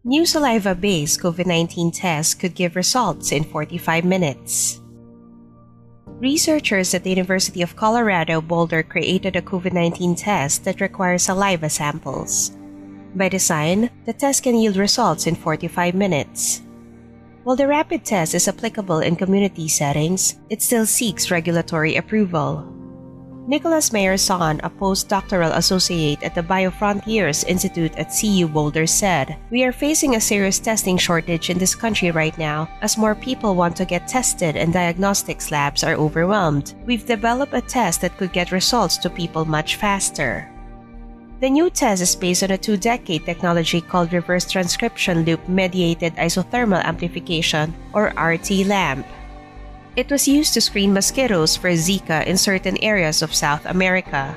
New saliva-based COVID-19 tests could give results in 45 minutes. Researchers at the University of Colorado Boulder created a COVID-19 test that requires saliva samples. By design, the test can yield results in 45 minutes. While the rapid test is applicable in community settings, it still seeks regulatory approval. Nicholas Meyerson, a postdoctoral associate at the Biofrontiers Institute at CU Boulder, said, "We are facing a serious testing shortage in this country right now as more people want to get tested and diagnostics labs are overwhelmed. We've developed a test that could get results to people much faster." The new test is based on a 2-decade technology called reverse transcription loop-mediated isothermal amplification, or RT-LAMP. It was used to screen mosquitoes for Zika in certain areas of South America.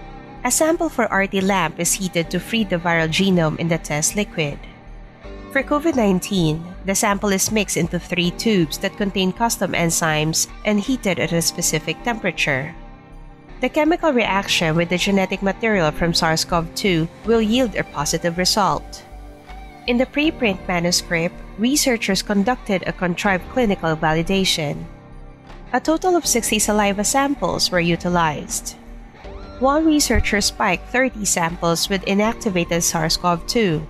A sample for RT-LAMP is heated to free the viral genome in the test liquid. For COVID-19, the sample is mixed into 3 tubes that contain custom enzymes and heated at a specific temperature. The chemical reaction with the genetic material from SARS-CoV-2 will yield a positive result. In the preprint manuscript, researchers conducted a contrived clinical validation. A total of 60 saliva samples were utilized. One researcher spiked 30 samples with inactivated SARS-CoV-2.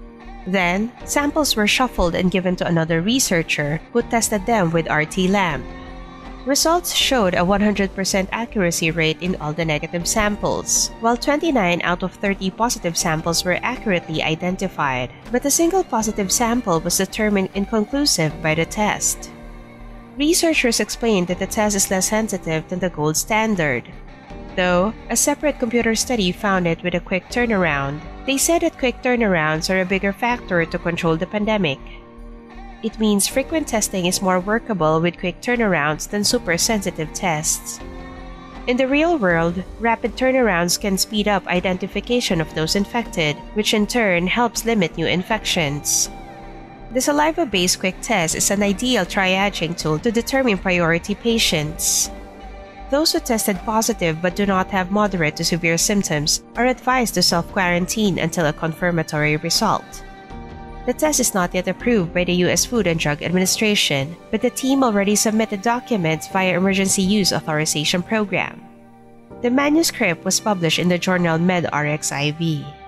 Then, samples were shuffled and given to another researcher who tested them with RT-LAMP. Results showed a 100% accuracy rate in all the negative samples, while 29 out of 30 positive samples were accurately identified, but a single positive sample was determined inconclusive by the test. Researchers explained that the test is less sensitive than the gold standard. Though, a separate computer study found it with a quick turnaround. They said that quick turnarounds are a bigger factor to control the pandemic. It means frequent testing is more workable with quick turnarounds than super-sensitive tests. In the real world, rapid turnarounds can speed up identification of those infected, which in turn helps limit new infections. The saliva-based quick test is an ideal triaging tool to determine priority patients. Those who tested positive but do not have moderate to severe symptoms are advised to self-quarantine until a confirmatory result. The test is not yet approved by the U.S. Food and Drug Administration, but the team already submitted documents via Emergency Use Authorization Program. The manuscript was published in the journal MedRxiv.